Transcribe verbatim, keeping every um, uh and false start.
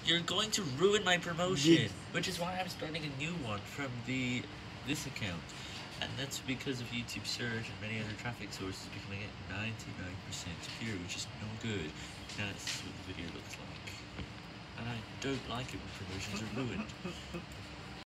You're going to ruin my promotion, Yes. which is why I'm starting a new one from the this account. And that's because of YouTube search and many other traffic sources becoming at ninety-nine percent secure, which is no good. Now this is what the video looks like. And I don't like it when promotions are ruined.